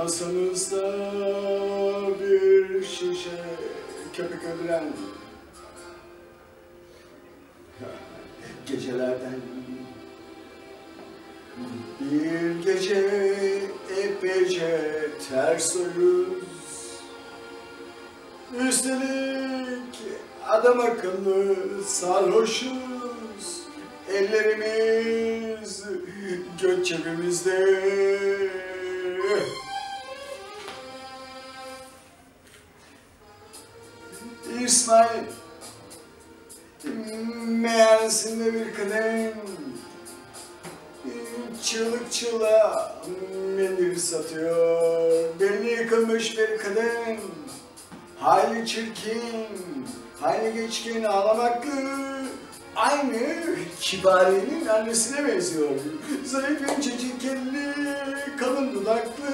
Masamızda bir şişe köpük öldüren gecelerden bir gece epeyce ters oyuz. Üstelik adam akıllı sarhoşuz. Ellerimiz göt cebimizde. İsmail meyhanesinde bir kadın çığlık çığlığa mendil satıyor. Belli yıkılmış bir kadın, hayli çirkin, hayli geçkin, ağlamaklı, aynı Kibariye'nin annesine benziyor. Zayıf incecik elli, kalın dudaklı.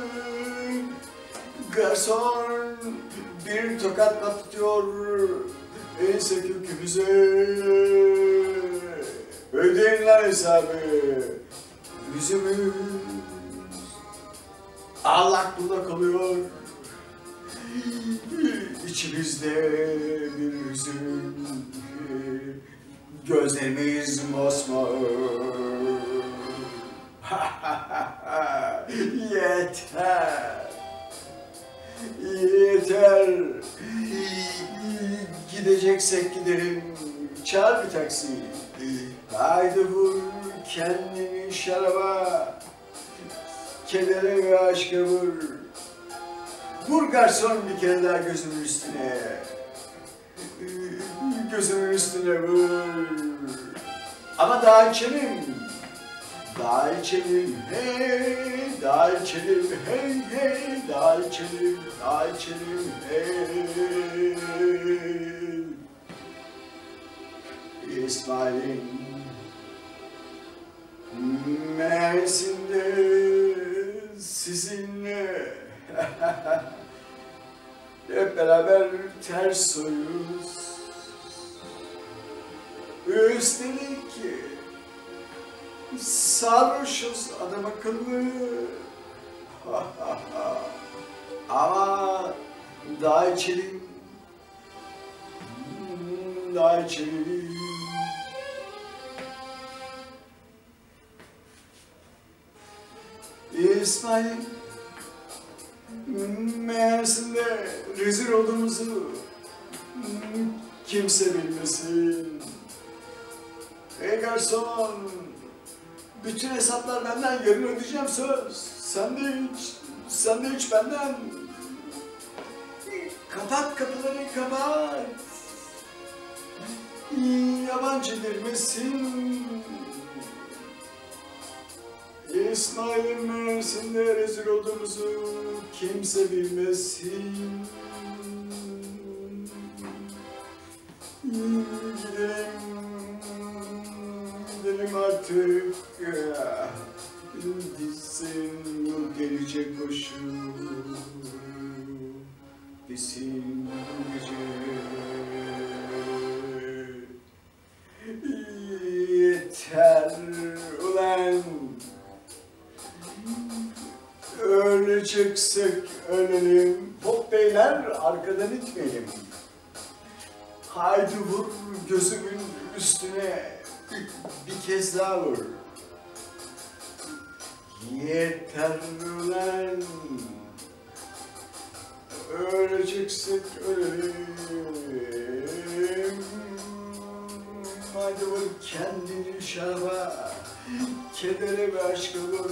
Garson bir tokat patlatıyor ense kökümüze. Ödeyin lan hesabı. Yüzümüz allak bullak kalıyor. İçimizde bir hüzün, gözlerimiz mosmor. Yeter. Yeter. Gideceksek gidelim. Çağır bir taksi. Haydi vur kendini şaraba. Kedere ve aşka vur. Vur garson bir kere daha gözümün üstüne. Gözümün üstüne vur. Ama daha içelim. Daha içelim hey, daha içelim hey hey, daha içelim, daha içelim hey. İsmail'in meyhanesinde sizinle hep beraber ters soyuz. Üstelik sarhoşuz adam akıllı. Ama daha içelim, daha içelim. İsmail meyhanesinde rezil olduğumuzu kimse bilmesin. Ey garson, bütün hesaplar benden, yarın ödeyeceğim söz. Sen de hiç benden. Kapat kapıları, kapat. Yabancı girmesin. İsmail'in meyhanesinde rezil olduğumuzu kimse bilmesin. Gidelim artık. Gitsin bu gelecek koşu. Gitsin bu gece. Yeter ulan. Öleceksek ölelim. Pop beyler arkadan itmeyelim. Haydi vur gözümün üstüne. Bir kez daha vur. Yeter ulan. Öleceksek ölelim. Haydi vur kendini şaraba. Kedere ve aşka vur.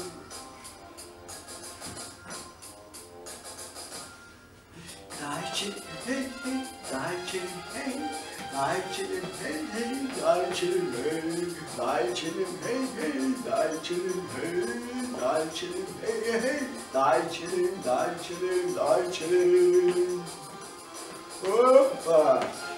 Daha içelim hey hey, daha içelim hey, daha içelim hey hey, daha içelim hey, daha içelim hey hey, daha içelim hey, daha içelim hey hey, daha içelim, daha içelim, daha içelim. Hoppa.